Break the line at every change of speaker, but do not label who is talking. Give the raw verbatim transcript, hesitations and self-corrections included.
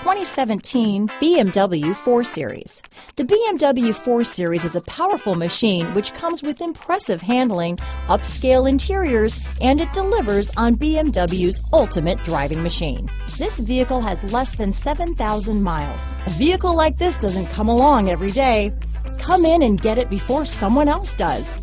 twenty seventeen B M W four series. The B M W four series is a powerful machine which comes with impressive handling, upscale interiors, and it delivers on B M W's ultimate driving machine. This vehicle has less than seven thousand miles. A vehicle like this doesn't come along every day. Come in and get it before someone else does.